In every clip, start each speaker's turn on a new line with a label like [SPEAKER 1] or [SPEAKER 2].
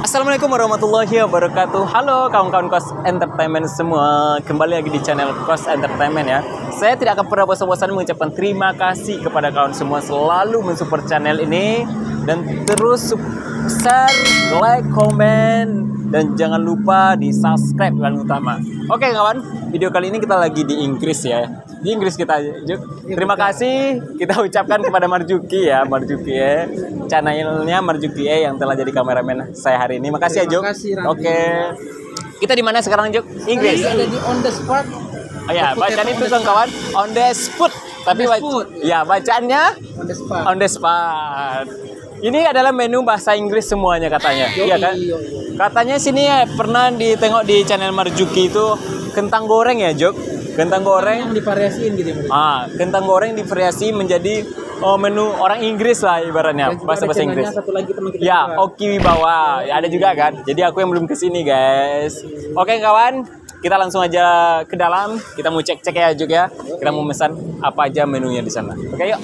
[SPEAKER 1] Assalamualaikum warahmatullahi wabarakatuh. Halo kawan-kawan Kos Entertainment semua. Kembali lagi di channel Kos Entertainment ya. Saya tidak akan pernah bosan-bosan mengucapkan terima kasih kepada kawan semua selalu mensupport channel ini dan terus share, like, komen, dan jangan lupa di subscribe yang utama. Oke kawan, video kali ini kita lagi di Inggris ya. Di Inggris kita, Juk. Terima kasih kita ucapkan kepada Marjuki ya, channelnya Marjuki yang telah jadi kameramen saya hari ini. Makasih ya, Juk. Oke. Kita di mana sekarang, Juk? Inggris.
[SPEAKER 2] Ada di on the spot.
[SPEAKER 1] Oh ya, bacaan itu kawan, on the spot. Tapi ya bacaannya on the spot. Ini adalah menu bahasa Inggris semuanya katanya. Iya kan? Katanya sini ya pernah ditengok di channel Marjuki itu kentang goreng ya, Juk. Kentang goreng
[SPEAKER 2] yang divariasiin gitu ya.
[SPEAKER 1] Kentang goreng divariasi menjadi menu orang Inggris lah ibaratnya, bahasa Inggris.
[SPEAKER 2] Satu lagi teman kita
[SPEAKER 1] ya, Oki Wibawa. Ya, ada juga kan. Jadi aku yang belum kesini guys. Oke kawan, kita langsung aja ke dalam. Kita mau cek-cek ya Juk ya. Kita mau pesan apa aja menunya di sana. Oke yuk.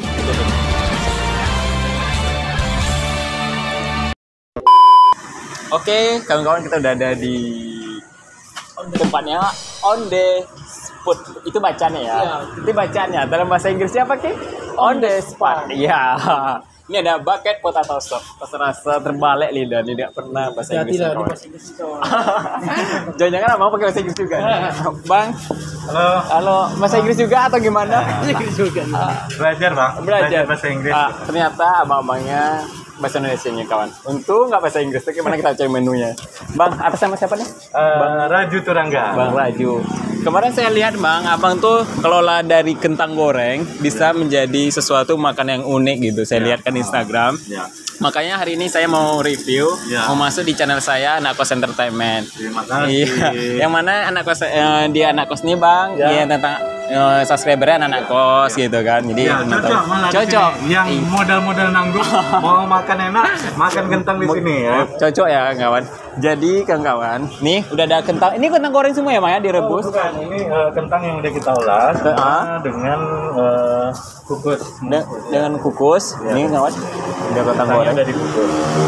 [SPEAKER 1] Oke, kawan-kawan kita udah ada di tempatnya on the spot. Itu bacanya ya. Itu bacanya. Dalam bahasa Inggrisnya apa, Ki? On the spot. Iya. Ini ada bucket potato soup. Rasa terbalik lidah. Tidak pernah bahasa Inggris. Jangan-jangan mau pakai bahasa Inggris juga. Bang. Halo. Bahasa Inggris juga atau gimana?
[SPEAKER 2] Inggris juga.
[SPEAKER 1] Belajar, Bang. Belajar
[SPEAKER 3] bahasa Inggris.
[SPEAKER 1] Ternyata abang-abangnya bahasa Indonesia-nya kawan. Untung nggak bahasa Inggris. Tapi gimana kita cek menunya? Bang, atas nama siapa nih?
[SPEAKER 3] Bang Raju Turangga.
[SPEAKER 1] Bang Raju. Kemarin saya lihat Bang, abang tuh kelola dari kentang goreng bisa menjadi sesuatu makan yang unik gitu. Saya lihat kan Instagram. Makanya hari ini saya mau review, mau masuk di channel saya Anak Kos Entertainment.
[SPEAKER 3] Terima kasih.
[SPEAKER 1] Yang mana anak kos dia anak kos nih Bang, dia tentang subscribernya anak kos gitu kan. Jadi cocok.
[SPEAKER 3] Yang modal-modal nanggung mau makan enak, makan kentang di sini ya.
[SPEAKER 1] Cocok ya kawan. Jadi kawan-kawan, nih udah ada kentang. Ini kentang goreng semua ya Maya direbus.
[SPEAKER 3] Bukan, ini kentang yang udah kita olah dengan kukus.
[SPEAKER 1] Dengan kukus. Ini kawan. Udah kentang goreng
[SPEAKER 3] udah dikukus.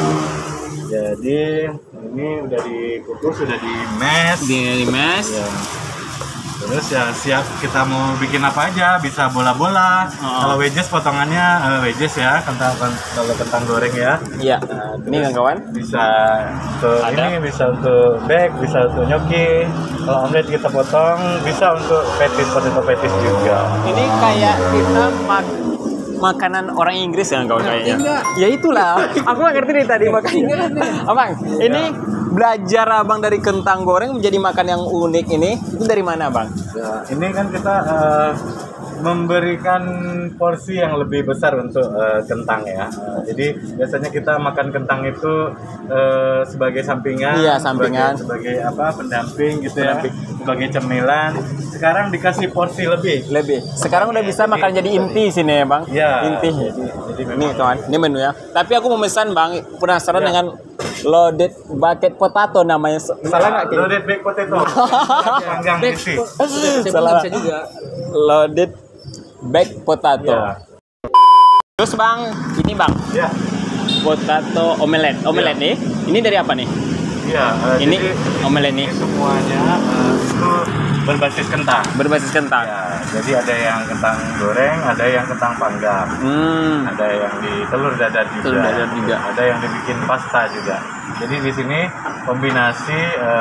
[SPEAKER 3] Jadi ini udah dikukus, sudah di mash. Ya. Terus ya siap kita mau bikin apa aja, bisa bola-bola. Kalau wedges potongannya wedges ya, kalau kentang goreng ya.
[SPEAKER 1] Iya. Ini kawan.
[SPEAKER 3] Bisa untuk ini, bisa untuk bag, bisa untuk nyoki. Kalau omelet kita potong, bisa untuk potato patties juga.
[SPEAKER 1] Ini kayak kita makanan orang Inggris ya kawan kayaknya. Ya itulah. Aku nggak ngerti nih tadi makanya. Abang, ini belajar abang dari kentang goreng menjadi makan yang unik ini itu dari mana bang?
[SPEAKER 3] Ya, ini kan kita memberikan porsi yang lebih besar untuk kentang ya. Jadi biasanya kita makan kentang itu sebagai sampingan, sebagai apa pendamping gitu ya, sebagai cemilan. Sekarang dikasih porsi lebih.
[SPEAKER 1] Sekarang udah bisa makan jadi inti sini ya bang?
[SPEAKER 3] Ya.
[SPEAKER 1] Inti. Jadi ini kawan, ini menu ya. Tapi aku mau pesan bang, penasaran dengan loaded bucket potato namanya. Salah nggak?
[SPEAKER 3] Loaded baked potato. Panggang isi.
[SPEAKER 1] Salah juga. Loaded baked potato.
[SPEAKER 3] Ya.
[SPEAKER 1] Terus bang, ini bang.
[SPEAKER 3] Ya.
[SPEAKER 1] Potato omelet. Omelet nih. Ini dari apa nih?
[SPEAKER 3] Iya.
[SPEAKER 1] Ini omelet nih.
[SPEAKER 3] Semuanya itu berbasis kentang.
[SPEAKER 1] Berbasis kentang.
[SPEAKER 3] Ya, jadi ada yang kentang goreng, ada yang kentang panggang. Ada yang di telur dadar juga. Ada yang dibikin pasta juga. Jadi di sini kombinasi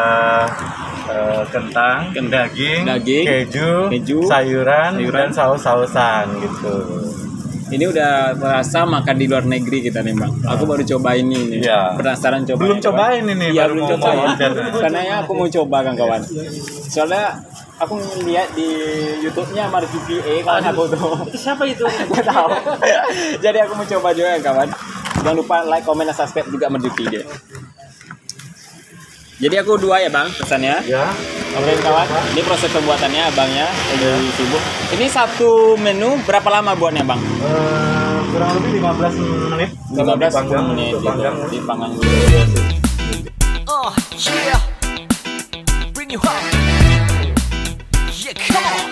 [SPEAKER 3] kentang, daging, keju, sayuran, dan saus-sausan gitu.
[SPEAKER 1] Ini udah terasa makan di luar negeri kita nih bang. Aku baru cobain ini.
[SPEAKER 3] Ya.
[SPEAKER 1] Penasaran coba.
[SPEAKER 3] Belum cobain ini.
[SPEAKER 1] Iya belum cobain. Karena ya aku mau coba kan kawan. Soalnya aku lihat di YouTube-nya Marjuki kawan aku tuh.
[SPEAKER 2] Itu siapa itu?
[SPEAKER 1] Gak tahu. Jadi aku mau coba juga kawan. Jangan lupa like, comment, dan subscribe juga Marjuki dia. Jadi aku 2 ya bang pesannya.
[SPEAKER 3] Ya.
[SPEAKER 1] Oke kawan, ini proses pembuatannya abangnya lagi sibuk. Ini satu menu berapa lama buatnya bang?
[SPEAKER 3] Kurang lebih 15 menit.
[SPEAKER 1] 15 menit gitu. Dipanggang dulu.
[SPEAKER 4] Yeah. Bring you home. Yeah, come on.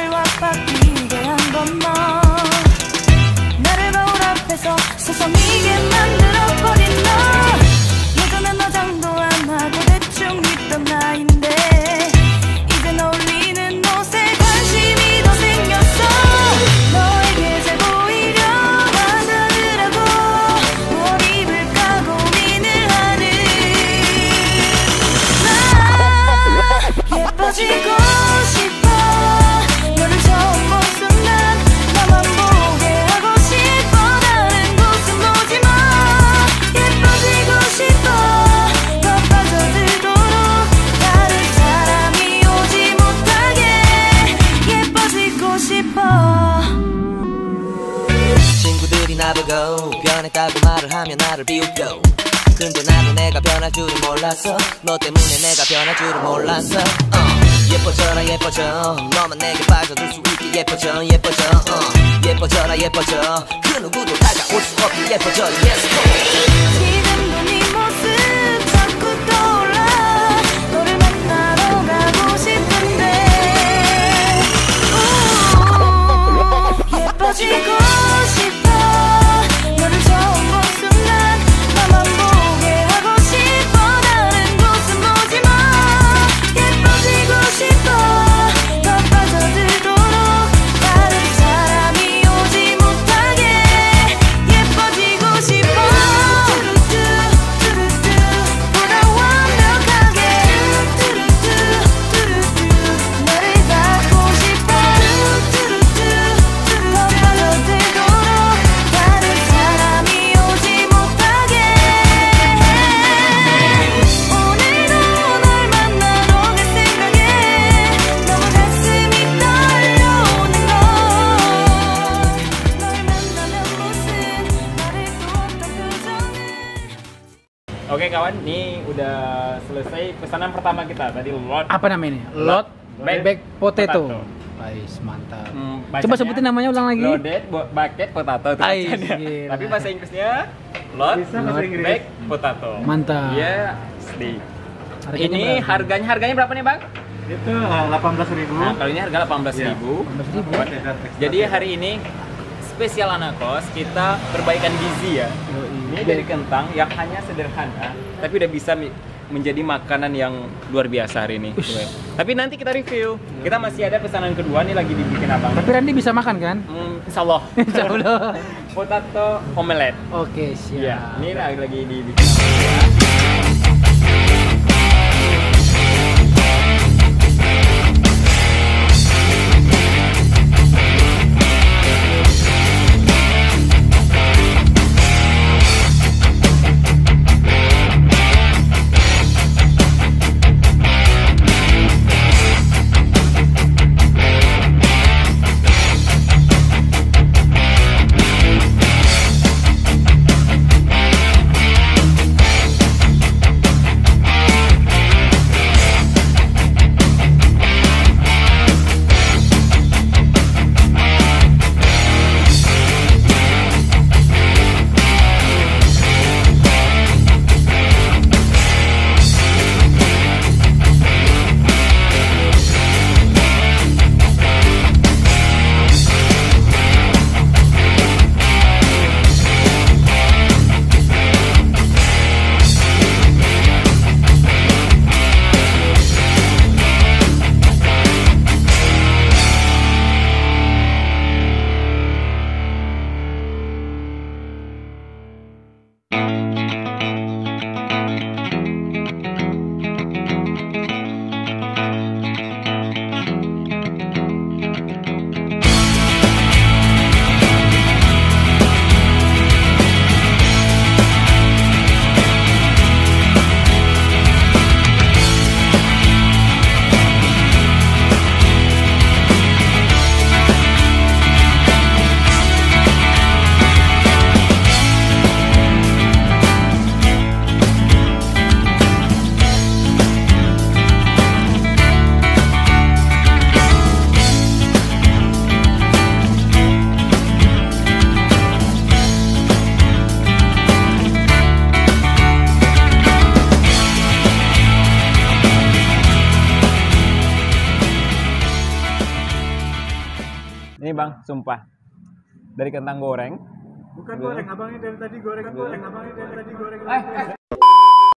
[SPEAKER 4] 세상 이게 나보고 변했다고 말을 하면 나를 비웃겨 근데 나도 내가 변할 줄은 몰랐어 너 때문에 내가 변할 줄은 몰랐어 예뻐져라 예뻐져 너만 내게 빠져들 수 있게 예뻐져 예뻐져 예뻐져라 예뻐져 그 누구도 다가올 수 없게 예뻐져 Yes
[SPEAKER 5] 지금도 네 모습 자꾸 떠올라 너를 만나러 가고 싶은데 예뻐지고 싶어 너를 처음 본 순간 나만 보게 하고 싶어 다른 곳은 보지마 예뻐지고 싶어 더 빠져들도록 다른 사람이 오지 못하게 예뻐지고 싶어 뚜루뚜 보다 완벽하게 뚜루뚜 너를 갖고 싶어 뚜루뚜 더 빠져들도록 다른 사람이 오지 못하게 오늘도 널 만나러 갈 생각에 너무 가슴이 떨려오는 걸 널 만나면 무슨 말을 또 표정을
[SPEAKER 1] Oke kawan, ini udah selesai pesanan pertama kita tadi lot.
[SPEAKER 2] Apa namanya? Lot Baked Potato. Ais, mantap. Coba
[SPEAKER 1] bacanya
[SPEAKER 2] sebutin namanya ulang lagi.
[SPEAKER 1] Loaded baked potato itu
[SPEAKER 2] Ais,
[SPEAKER 1] bacanya.
[SPEAKER 2] gila.
[SPEAKER 1] Tapi bahasa Inggrisnya lot
[SPEAKER 3] Bisa bahasa Inggris.
[SPEAKER 1] baked potato.
[SPEAKER 2] Mantap.
[SPEAKER 1] Iya, asli.
[SPEAKER 2] Harganya
[SPEAKER 1] Ini
[SPEAKER 2] berapa?
[SPEAKER 1] harganya berapa nih, Bang?
[SPEAKER 3] Itu 18.000.
[SPEAKER 1] Nah, kalau ini harga 18.000.
[SPEAKER 2] 18.000.
[SPEAKER 1] Jadi hari ini spesial anak kos kita perbaikan gizi ya. Ini dari kentang yang hanya sederhana, tapi udah bisa menjadi makanan yang luar biasa hari ini. Tapi nanti kita review. Kita masih ada pesanan kedua nih lagi dibikin abang.
[SPEAKER 2] Tapi Randy bisa makan kan?
[SPEAKER 1] Insya Allah.
[SPEAKER 2] Insya Allah.
[SPEAKER 1] Potato omelet.
[SPEAKER 2] Oke,
[SPEAKER 1] Iya,
[SPEAKER 2] siap.
[SPEAKER 1] ini lagi dibikin. abang. Ini Bang, sumpah. Dari kentang goreng.
[SPEAKER 3] Bukan goreng, abangnya dari tadi goreng. Abangnya dari tadi goreng.